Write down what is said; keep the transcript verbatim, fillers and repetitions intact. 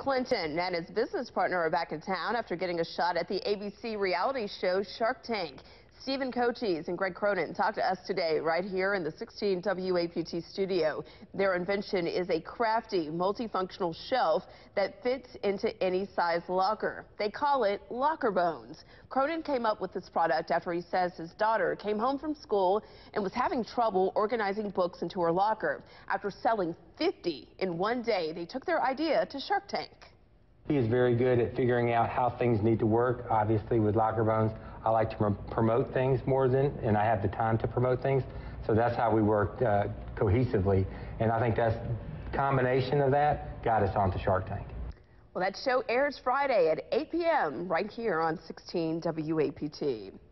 Clinton and his business partner are back in town after getting a shot at the A B C reality show Shark Tank. Stephen Cochise and Greg Cronin talked to us today right here in the sixteen W A P T studio. Their invention is a crafty, multifunctional shelf that fits into any size locker. They call it Locker Bones. Cronin came up with this product after he says his daughter came home from school and was having trouble organizing books into her locker. After selling fifty in one day, they took their idea to Shark Tank. He is very good at figuring out how things need to work. Obviously, with Locker Bones, I like to promote things more than, and I have the time to promote things. So that's how we worked uh, cohesively. And I think that's combination of that got us onto Shark Tank. Well, that show airs Friday at eight p m right here on sixteen W A P T.